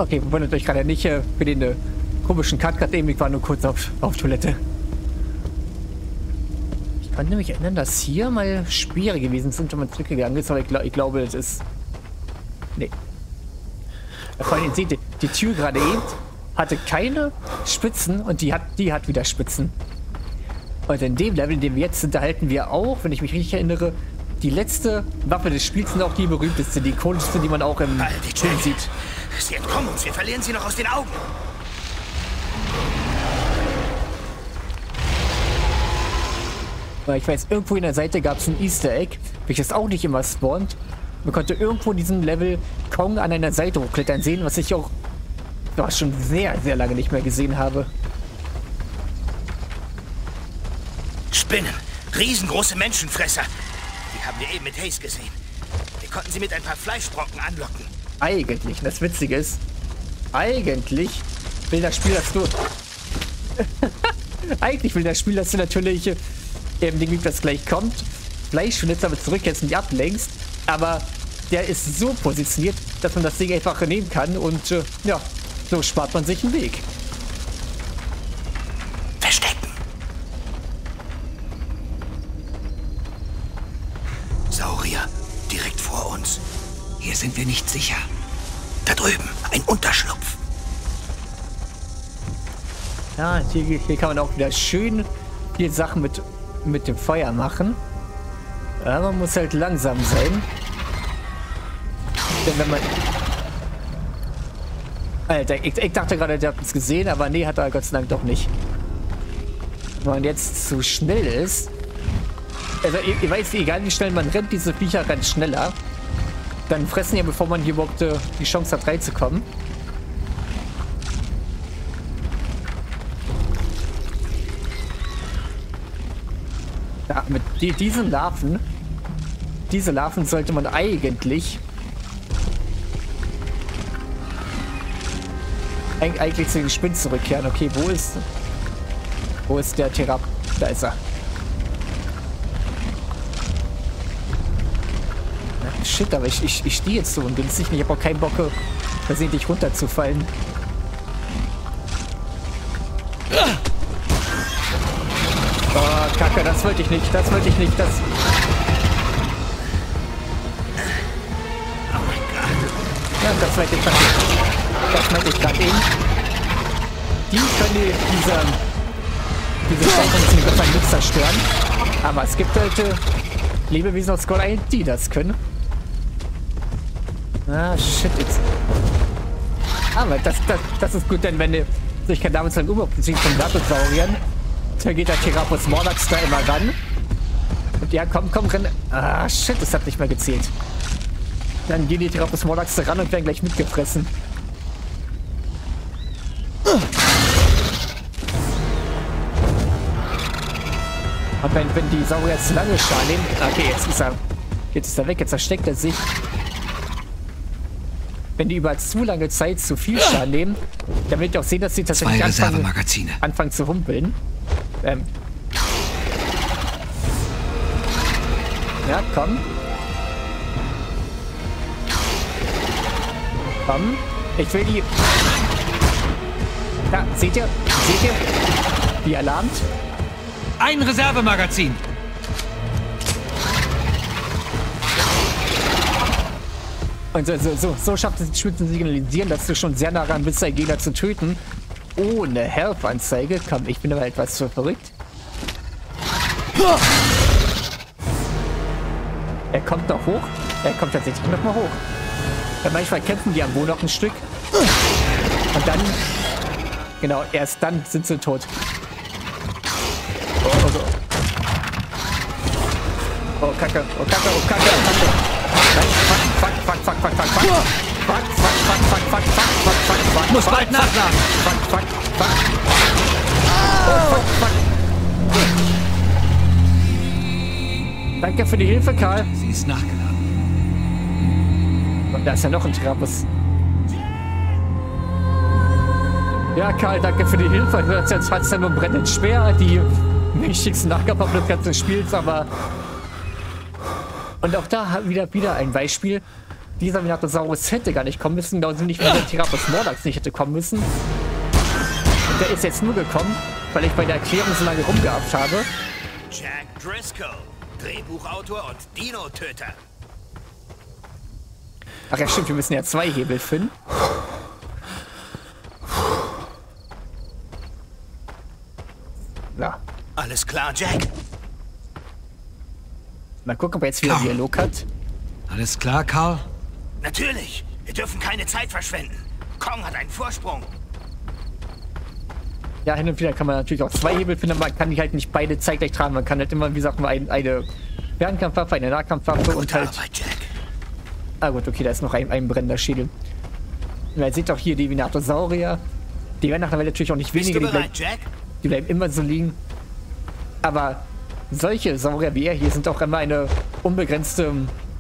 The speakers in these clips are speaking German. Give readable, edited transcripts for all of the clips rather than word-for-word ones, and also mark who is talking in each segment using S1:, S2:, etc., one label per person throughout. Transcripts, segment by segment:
S1: Okay, wundert euch gerade nicht für den komischen Cut gerade eben. Ich war nur kurz auf Toilette. Ich kann nämlich erinnern, dass hier mal Speere gewesen sind, wenn man zurückgegangen ist, aber ich glaube, das ist... Nee. Vor allem, seht ihr, die Tür gerade eben hatte keine Spitzen und die hat wieder Spitzen. Und in dem Level, in dem wir jetzt sind, erhalten wir auch, wenn ich mich richtig erinnere, die letzte Waffe des Spiels und auch die berühmteste, die ikonischste, die man auch im Film sieht.
S2: Sie entkommen uns, wir verlieren sie noch aus den Augen.
S1: Weil ich weiß, irgendwo in der Seite gab es ein Easter Egg, welches auch nicht immer spawnt. Man konnte irgendwo in diesem Level Kong an einer Seite hochklettern sehen, was ich auch schon sehr, sehr lange nicht mehr gesehen habe.
S2: Spinnen, riesengroße Menschenfresser. Die haben wir eben mit Haze gesehen. Wir konnten sie mit ein paar Fleischbrocken anlocken.
S1: Eigentlich, das Witzige ist, eigentlich will das Spiel, dass du... eigentlich will das Spiel, dass du natürlich dem Ding, das gleich kommt, Fleischschnitzer damit zurückhältst und die ablenkst, aber der ist so positioniert, dass man das Ding einfach nehmen kann und ja, so spart man sich einen Weg.
S2: Verstecken. Saurier, direkt vor uns. Hier sind wir nicht sicher. Da drüben, ein Unterschlupf.
S1: Ja, hier kann man auch wieder schön viel Sachen mit dem Feuer machen. Ja, man muss halt langsam sein. Denn wenn man... Alter, ich dachte gerade, der hat uns gesehen, aber nee, hat er Gott sei Dank doch nicht. Wenn man jetzt zu schnell ist... Also, ihr weißt, egal wie schnell man rennt, diese Viecher rennen schneller. Dann fressen ja, bevor man hier überhaupt die Chance hat, reinzukommen. Ja, mit diesen Larven... Diese Larven sollte man eigentlich zu den Spinnen zurückkehren. Okay, wo ist der Therap? Da ist er. Shit, aber ich stehe jetzt so ungünstig. Ich habe auch keinen Bock, versehentlich runterzufallen. Oh, Kacke, das wollte ich nicht. Das wollte ich nicht. Das... Ja, das meinte ich gerade eben. Die können diese Steinkonzentration nicht zerstören. Aber es gibt halt Lebewesen aus Squad 1, die das können. Ah, shit, jetzt. Aber das ist gut, denn wenn du sich kein damals lang überziehen von Dinosauriern, da geht der Therapus Mordax da immer ran. Und ja, komm, renn. Ah, shit, das hat nicht mehr gezählt. Dann gehen die Therapus Mordax ran und werden gleich mitgefressen. Und wenn die Saurier zu lange Schaden nehmen... Okay, jetzt ist er weg, jetzt versteckt er sich. Wenn die über zu lange Zeit zu viel Schaden nehmen, dann wird ihr auch sehen, dass sie tatsächlich anfangen zu humpeln. Ja, komm. Komm. Ich will die... Da, seht ihr? Wie alarmt?
S3: Ein Reservemagazin.
S1: Und so schafft es das Spiel zu signalisieren, dass du schon sehr nah ran bist, deinen Gegner zu töten. Ohne Help-Anzeige. Komm, ich bin aber etwas zu verrückt. Er kommt noch hoch. Er kommt tatsächlich noch mal hoch. Weil manchmal kämpfen die am Boden noch ein Stück. Und dann... Genau, erst dann sind sie tot. Oh, Kacke. Oh, Kacke. Fuck.
S3: Muss bald nachladen.
S1: Fuck. Oh, fuck. Danke für die Hilfe, Karl.
S3: Sie ist nachgeladen.
S1: Und da ist ja noch ein Therapus. Ja, Karl, danke für die Hilfe. Jetzt hat es ja nur brennend schwer, die wichtigsten Nachgaben des ganzen Spiels, aber... Und auch da wieder ein Beispiel. dieser Venatosaurus hätte gar nicht kommen müssen, genauso nicht wie der Tyrannosaurus Mordax nicht hätte kommen müssen. Und der ist jetzt nur gekommen, weil ich bei der Erklärung so lange rumgehabt habe.
S2: Jack Driscoll, Drehbuchautor und Dino-Töter.
S1: Ach ja, stimmt, wir müssen ja 2 Hebel finden. Ja.
S2: Alles klar, Jack?
S1: Mal gucken, ob er jetzt wieder
S3: Karl.
S1: Dialog hat.
S3: Alles klar, Karl?
S2: Natürlich. Wir dürfen keine Zeit verschwenden. Kong hat einen Vorsprung.
S1: Ja, hin und wieder kann man natürlich auch 2 Hebel finden, aber man kann die halt nicht beide zeitgleich tragen. Man kann halt immer, wie gesagt, nur eine Fernkampfwaffe, eine Nahkampfwaffe und
S2: Gute
S1: halt...
S2: Arbeit, Jack.
S1: Ah gut, okay, da ist noch ein brennender Schädel. Und ihr seht auch hier die Venatosaurier. Die werden nach einer Weile natürlich auch nicht
S2: Bist
S1: weniger.
S2: du bereit, Jack?
S1: Die bleiben immer so liegen. Aber solche Saurier wie er hier sind auch immer eine unbegrenzte...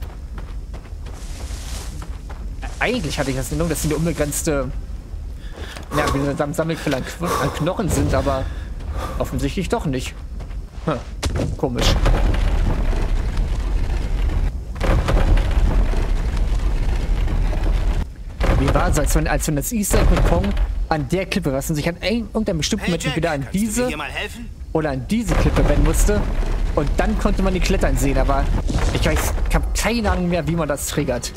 S1: Eigentlich hatte ich das in Erinnerung, dass sie eine unbegrenzte... Ja, wie gesagt, Sammelquelle an Knochen sind, aber offensichtlich doch nicht. Komisch. Wie war es, als wenn das Easter Egg mit Kong an der Klippe, was man sich an irgendeinem bestimmten
S2: Hey,
S1: Moment
S2: Jack,
S1: wieder an
S2: kannst du mir
S1: diese
S2: hier mal helfen?
S1: oder an diese Klippe wenden musste und dann konnte man die Klettern sehen, aber ich habe keine Ahnung mehr, wie man das triggert.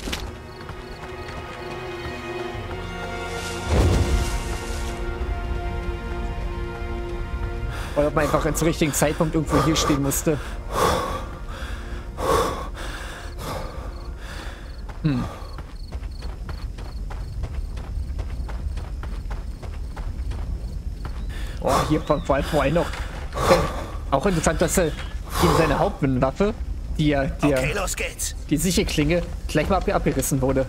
S1: Oder ob man einfach zum richtigen Zeitpunkt irgendwo hier stehen musste. Oh, hier vor allem noch. Auch interessant, dass er ihm seine Hauptwaffe,
S2: Okay, los geht's.
S1: die Sichelklinge, gleich mal abgerissen wurde.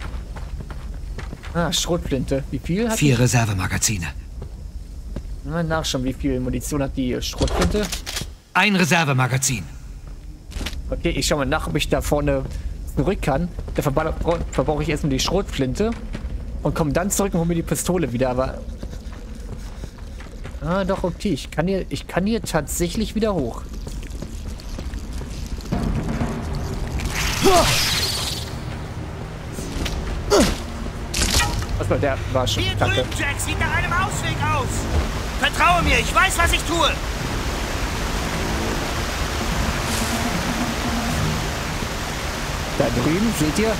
S1: Ah, Schrotflinte. Wie viel hat
S3: 4 Reservemagazine.
S1: Mal nachschauen, wie viel Munition hat die Schrotflinte?
S3: 1 Reservemagazin.
S1: Okay, ich schau mal nach, ob ich da vorne zurück kann. Da verbrauche ich erstmal die Schrotflinte und komme dann zurück und hole mir die Pistole wieder, aber... Ah, doch, okay. Ich kann hier tatsächlich wieder hoch. Achso, der war schon.
S2: Hier
S1: Danke.
S2: drüben, Jack, sieht nach einem Ausweg aus. Vertraue mir, ich weiß, was ich tue.
S1: Da drüben seht ihr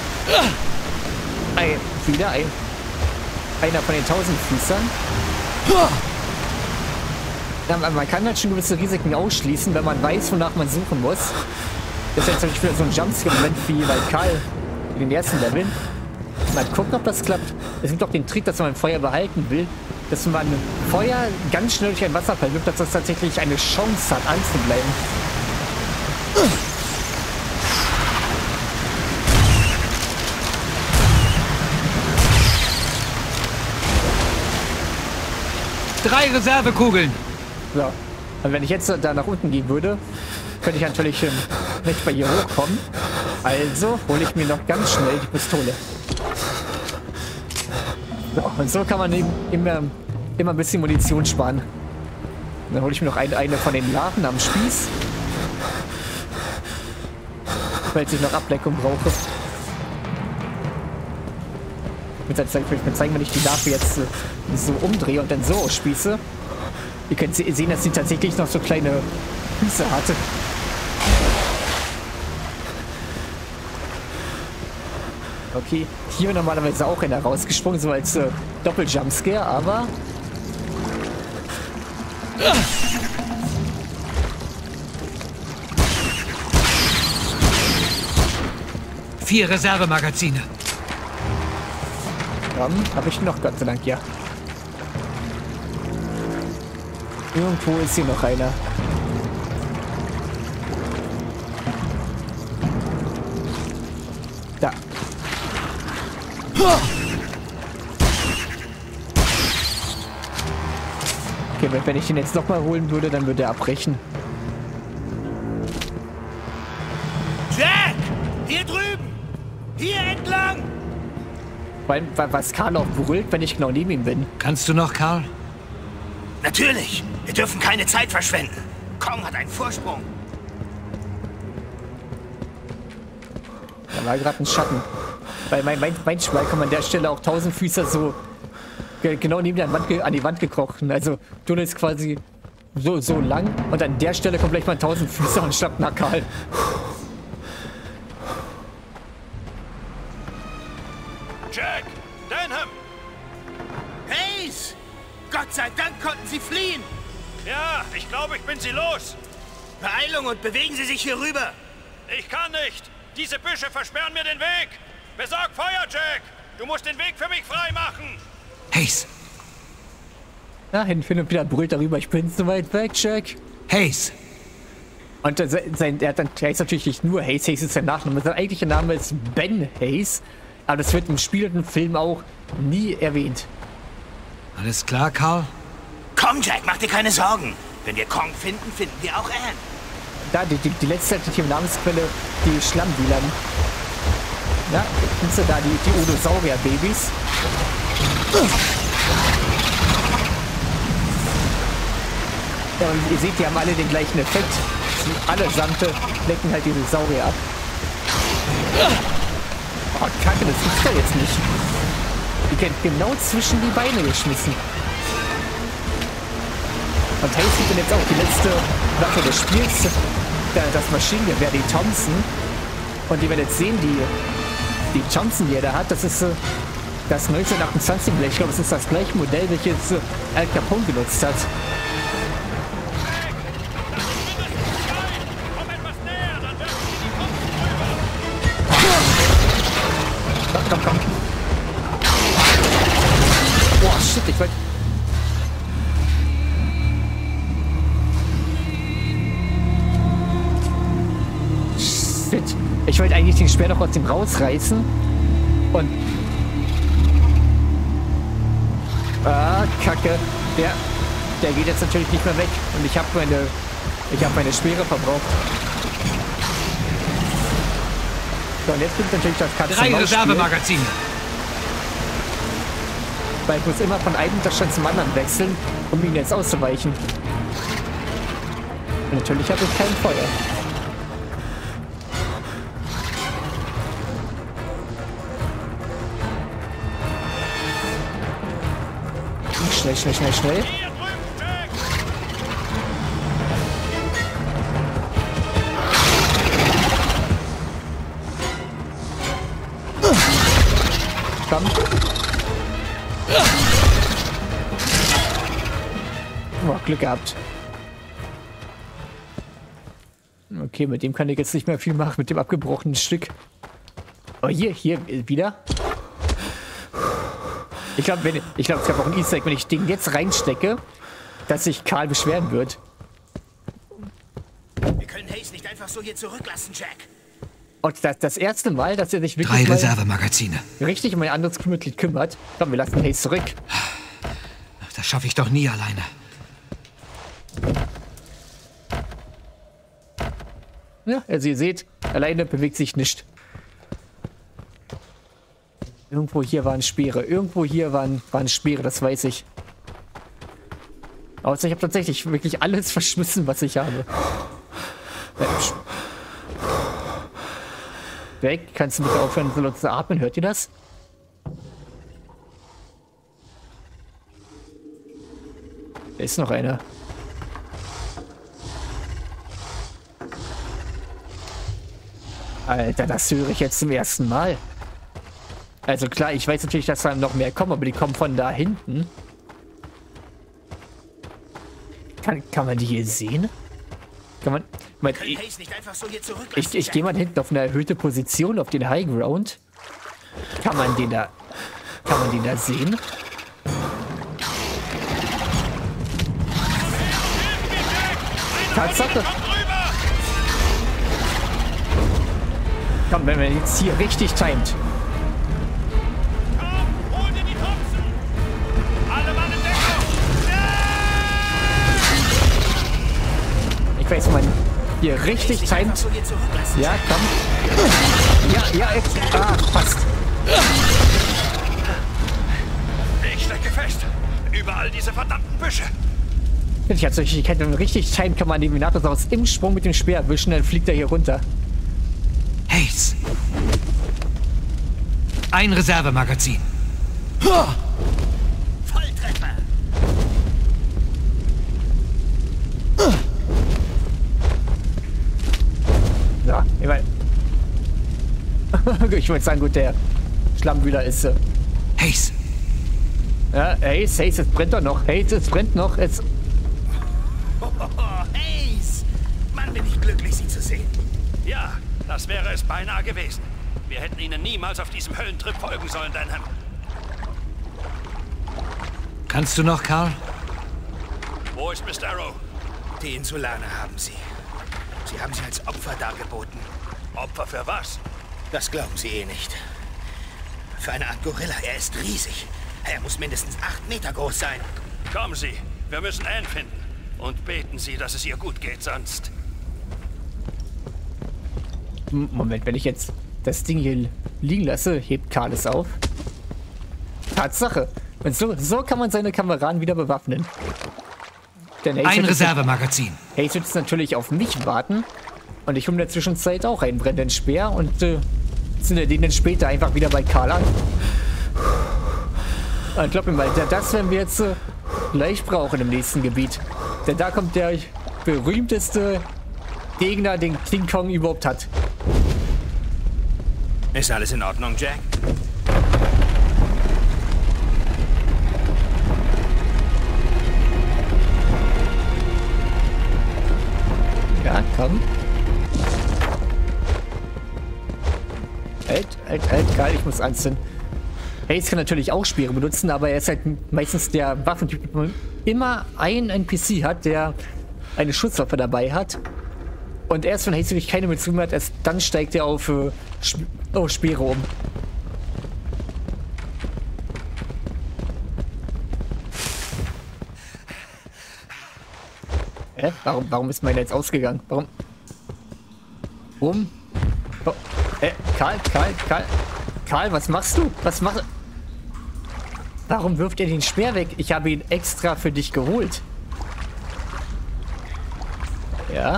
S1: einer von den Tausendfüßern. Ja, man kann halt schon gewisse Risiken ausschließen, wenn man weiß, wonach man suchen muss. Das ist jetzt natürlich wieder so ein Jumpscare-Moment wie bei Karl in den ersten Leveln. Mal gucken, ob das klappt. Es gibt auch den Trick, dass man Feuer behalten will, dass man Feuer ganz schnell durch ein Wasserfall wirft, dass das tatsächlich eine Chance hat, anzubleiben.
S3: Drei Reservekugeln.
S1: So. Und wenn ich jetzt da nach unten gehen würde, könnte ich natürlich nicht bei ihr hochkommen. Also hole ich mir noch ganz schnell die Pistole. So, und so kann man eben immer ein bisschen Munition sparen. Dann hole ich mir noch eine von den Larven am Spieß. Falls ich noch Ablenkung brauche. Ich will mir zeigen, wenn ich die Larve jetzt so umdrehe und dann so ausspieße. Ihr könnt sehen, dass sie tatsächlich noch so kleine Füße hatte. Okay, hier wäre normalerweise auch einer rausgesprungen, so als Doppel-Jumpscare, aber...
S3: Vier Reservemagazine.
S1: Habe ich noch, Gott sei Dank, ja. Irgendwo ist hier noch einer. Da. Okay, wenn ich den jetzt nochmal holen würde, dann würde er abbrechen.
S2: Jack! Hier drüben! Hier entlang!
S1: Vor allem, was Karl auch brüllt, wenn ich genau neben ihm bin.
S3: Kannst du noch, Karl?
S2: Natürlich! Wir dürfen keine Zeit verschwenden. Kong hat einen Vorsprung.
S1: Da war gerade ein Schatten. Weil manchmal kann man an der Stelle auch Tausendfüßer so genau neben der Wand an die Wand gekrochen. Also Tunnel ist quasi so lang und an der Stelle kommt gleich mal ein Tausendfüßer und schnappt nach Karl.
S4: Jack! Denham!
S2: Hayes! Gott sei Dank konnten Sie fliehen!
S4: Ja, ich glaube, ich bin sie los.
S2: Beeilung und bewegen Sie sich hier rüber!
S4: Ich kann nicht. Diese Büsche versperren mir den Weg. Besorg Feuer, Jack! Du musst den Weg für mich freimachen!
S3: Hayes!
S1: Ja, hin und wieder brüllt darüber, ich bin so weit weg, Jack.
S3: Hayes!
S1: Und er ist natürlich nicht nur Hayes, Hayes ist sein Nachname. Sein eigentlicher Name ist Ben Hayes. Aber das wird im Spiel und im Film auch nie erwähnt.
S3: Alles klar, Carl?
S2: Komm, Jack, mach dir keine Sorgen. Wenn wir Kong finden, finden wir auch Anne.
S1: Da, die letzte alternative Namensquelle, die Schlammwieland. Ja, findest du da die Odosaurier-Babys? Ja, und ihr seht, die haben alle den gleichen Effekt. Allesamt lecken halt diese Saurier ab. Oh, Kacke, das gibt's doch jetzt nicht. Die kennt genau zwischen die Beine geschmissen. Und Hayes gibt dann jetzt auch die letzte Waffe des Spiels, das Maschinengewehr, die Thompson. Und ihr werdet sehen, die Thompson, die er da hat, das ist das 1928 Modell. Ich glaube, es ist das gleiche Modell, welches Al Capone genutzt hat. Komm. Boah, shit, ich wollte... Shit. Ich wollte eigentlich den Speer noch aus dem rausreißen. Und... Ah, Kacke. Der geht jetzt natürlich nicht mehr weg. Und ich habe meine Speere verbraucht. So, und jetzt kommt natürlich das Katzenmaus-Spiel.
S3: 3 Reservemagazine.
S1: Weil ich muss immer von einem Unterstand zum anderen wechseln, um ihn jetzt auszuweichen. Und natürlich habe ich kein Feuer. Schnell. Komm. Oh, Glück gehabt. Okay, mit dem kann ich jetzt nicht mehr viel machen, mit dem abgebrochenen Stück. Oh, hier wieder. Ich glaube, es gab auch ein Easter Egg, wenn ich den jetzt reinstecke, dass sich Karl beschweren wird.
S2: Wir können Hayes nicht einfach so hier zurücklassen, Jack.
S1: Und das erste Mal, dass er sich wirklich
S3: 3 Reservemagazine.
S1: richtig um ein anderes Crewmitglied kümmert. Komm, wir lassen Hayes zurück.
S3: Das schaffe ich doch nie alleine.
S1: Ja, also ihr seht, alleine bewegt sich nicht. Irgendwo hier waren Speere. Irgendwo hier waren Speere, das weiß ich. Außer ich habe tatsächlich wirklich alles verschmissen, was ich habe. Weg, kannst du bitte aufhören, so laut zu atmen? Hört ihr das? Da ist noch einer. Alter, das höre ich jetzt zum ersten Mal. Also klar, ich weiß natürlich, dass da noch mehr kommen, aber die kommen von da hinten. Kann man die hier sehen? Kann man... Ich gehe mal hinten auf eine erhöhte Position, auf den High Ground. Kann man den da sehen? Tatsache. Komm, wenn man jetzt hier richtig timet. Ich weiß, man hier richtig timet. Ja, komm. Ja, fast.
S4: Ich stecke fest. Überall diese verdammten Büsche.
S1: Ich hatte solche Ketten, richtig timet kann man den Venatosaurus im Sprung mit dem Speer erwischen, dann fliegt er hier runter.
S3: Hayes. Ein Reservemagazin.
S2: Volltreffer!
S1: Ja, ich meine... ich wollte sagen, gut, der Schlammwühler ist...
S3: Hayes,
S1: ja, Hayes, es brennt doch noch. Hayes, es brennt noch. Es...
S2: Oh, Hayes! Mann, bin ich glücklich, Sie zu sehen.
S4: Ja, das wäre es beinahe gewesen. Wir hätten Ihnen niemals auf diesem Höllentrip folgen sollen, Denham.
S3: kannst du noch, Carl?
S4: Wo ist Miss Darrow?
S2: Die Insulaner haben Sie. Sie haben sie als Opfer dargeboten.
S4: Opfer für was?
S2: Das glauben Sie eh nicht. Für eine Art Gorilla. Er ist riesig. Er muss mindestens 8 Meter groß sein.
S4: Kommen Sie, wir müssen Anne finden. Und beten Sie, dass es ihr gut geht, sonst...
S1: Moment, wenn ich jetzt das Ding hier liegen lasse, hebt Carl es auf. Tatsache. Und so kann man seine Kameraden wieder bewaffnen. Denn
S3: Ein Reservemagazin.
S1: Hayes wird jetzt natürlich auf mich warten. Und ich hole in der Zwischenzeit auch einen brennenden Speer und zünde den dann später einfach wieder bei Carl an. Und glaub mir mal, das werden wir jetzt gleich brauchen im nächsten Gebiet. Denn da kommt der berühmteste Gegner, den King Kong überhaupt hat.
S2: Ist alles in Ordnung, Jack?
S1: Ja, komm. Halt, geil, ich muss anzünden. Hayes kann natürlich auch Speere benutzen, aber er ist halt meistens der Waffentyp, der immer einen NPC hat, der eine Schusswaffe dabei hat. Und erst wenn Hayes wirklich keine Beziehung hat, erst dann steigt er auf Speere um. Warum ist meine jetzt ausgegangen? Warum? Oh, Karl, was machst du? Warum wirft er den Speer weg? Ich habe ihn extra für dich geholt. Ja.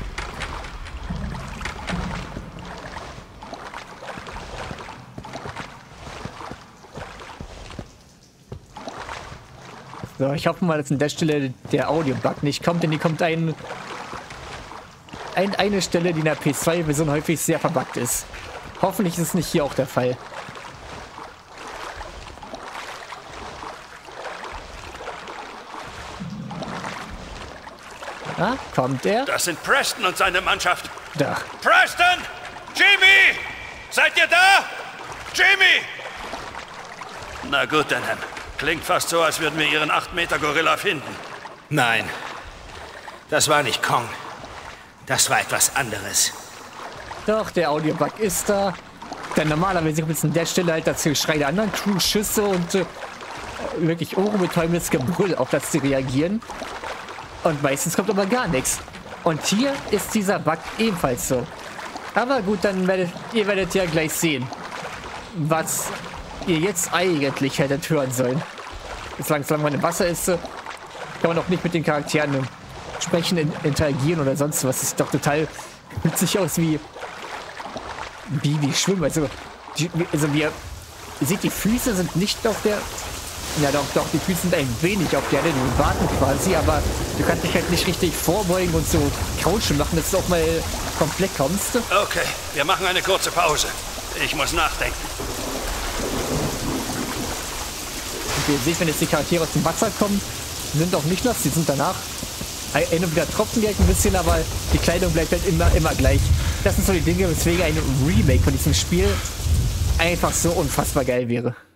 S1: So, ich hoffe mal, dass an der Stelle der Audio-Bug nicht kommt, denn hier kommt eine Stelle, die in der PS2-Version häufig sehr verbuggt ist. Hoffentlich ist es nicht hier auch der Fall. Ah, kommt er?
S4: Das sind Preston und seine Mannschaft.
S1: Da.
S4: Preston! Jimmy! Seid ihr da? Jimmy! Na gut, Denham. Klingt fast so, als würden wir Ihren 8-Meter-Gorilla finden.
S2: Nein. Das war nicht Kong. Das war etwas anderes.
S1: Doch, der Audio-Bug ist da. Denn normalerweise kommt es an der Stelle halt dazu Geschrei der anderen Crew, Schüsse und wirklich ohrenbetäubendes Gebrüll, auf das sie reagieren. Und meistens kommt aber gar nichts. Und hier ist dieser Bug ebenfalls so. Aber gut, dann werdet ihr ja gleich sehen, was ihr jetzt eigentlich hättet hören sollen. Solange man im Wasser ist, kann man auch nicht mit den Charakteren sprechen, interagieren oder sonst was. Das sieht doch total witzig aus wie schwimmen. Also ihr seht, die Füße sind nicht auf der... Ja doch, die Füße sind ein wenig auf der Erde, die warten quasi, aber du kannst dich halt nicht richtig vorbeugen und so Couchen machen, dass du auch mal komplett kommst.
S4: Okay, wir machen eine kurze Pause. Ich muss nachdenken.
S1: Und ihr seht, wenn jetzt die Charaktere aus dem Wasser kommen, sind auch nicht nass, die sind danach. Ein und wieder tropfen die halt ein bisschen, aber die Kleidung bleibt halt immer gleich. Das sind so die Dinge, weswegen ein Remake von diesem Spiel einfach so unfassbar geil wäre.